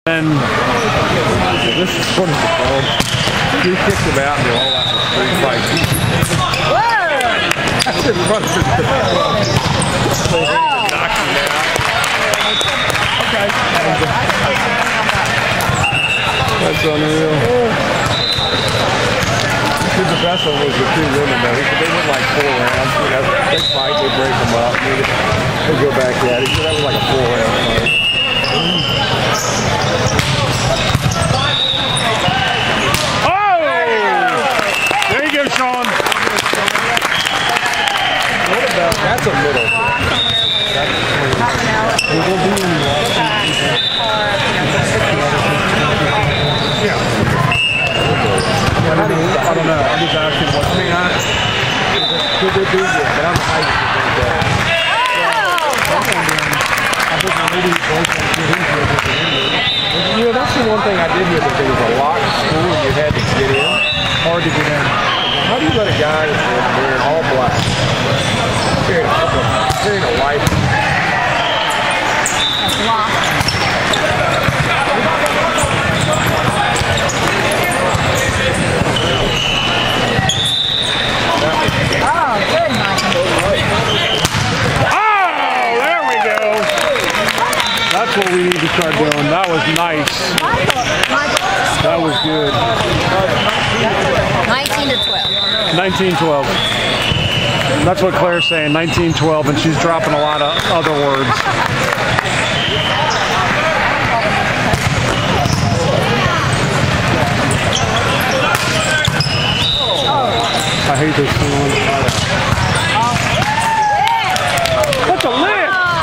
And this is what it's called. You kicked him out and they're all out in the street fight. That's in front of his knocked him out. Okay. That's unreal. The best one was the two women though. They went like 4 rounds. You know, they fight, they break them up, they go back at it. So that was like a 4-round fight. oh! There you go, Sean. What about that's a middle. I don't know. I'm just asking what thing could they do this? But I'm hyped to do that. You know, that's the one thing I did hear, that there was a locked school and you had to get in. Hard to get in. How do you let a guy that's wearing all black, carrying a light? That's locked. That's what we need to start doing. That was nice. That was good. 19 to 12. 19-12. That's what Claire's saying, 19-12, and she's dropping a lot of other words. I hate this one. What's a lift?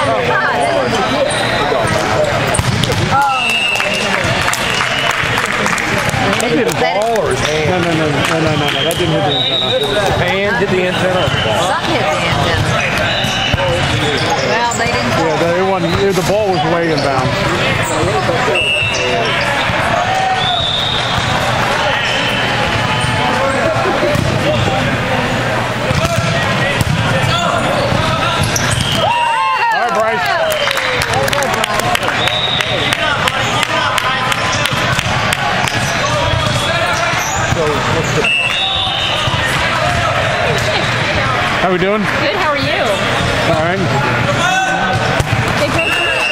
That hit his ball or his hand? No. That didn't hit the antenna. His hand hit the antenna or the ball? Something hit the antenna. Well, they didn't call. Yeah, it wasn't, the ball was way inbound. How we doing? Good, how are you? All right. Hey, go for it.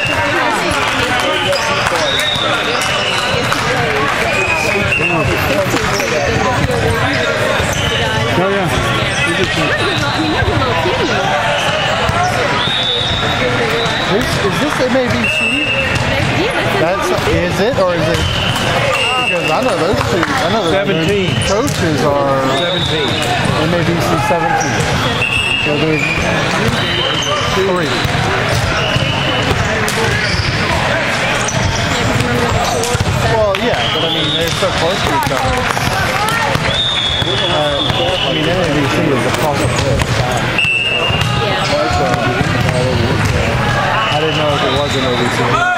Oh, yeah. I mean, they're a little team. Is this MABC? Is it or is it? Because I know those two. I know those 17 coaches are 17. MABC 17. So there's 3. Well, yeah, but I mean they're so close to each other. I mean MABC is across the board. I didn't know if it was an MABC.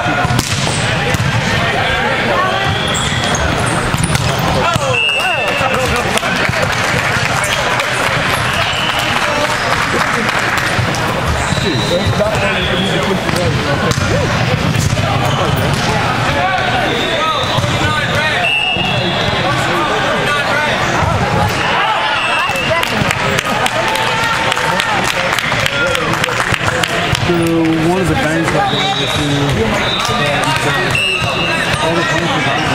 So one of the banks that goes to all the countries out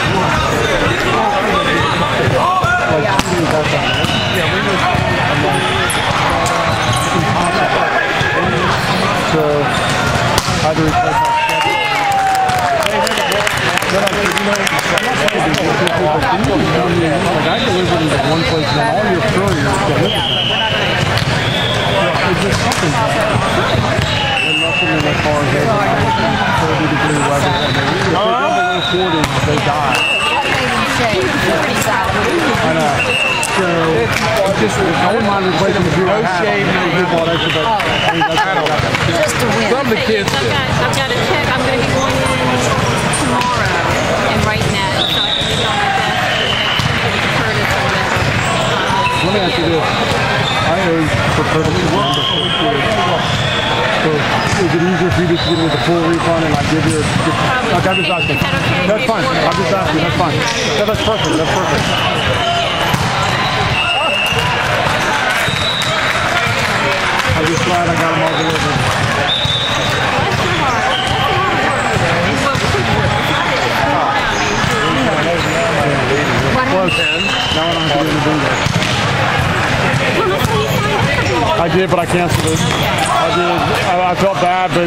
so how do we play that? Like I delivered into one place and all your couriers delivered them. It's just something. In the car here, 30-degree weather, and they really, if they're below 40, they die. I know. So, it's just, I wouldn't mind replacing the zero hat. Just to win. Some of the kids did. I've got a check. I'm going to be going in tomorrow and writing that so I can leave it on my desk for Curtis or whatever. Let me ask you this. I owe for Curtis so Is it easier for you to get with the full refund and like give you a... Okay, I'm just asking. Is that okay? That's fine. I'm just asking. That's fine. Yeah, that's perfect. That's perfect. I'm just glad I got them all delivered. Close. Now I don't have to do anything there. I did, but I canceled it. I did. I felt bad, but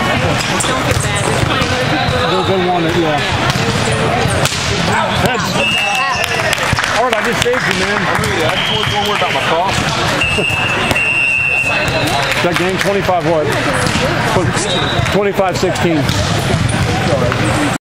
they want it, yeah. Heads. All right, I just saved you, man. I just wasn't worried about my coffee. That game 25 what? 25-16.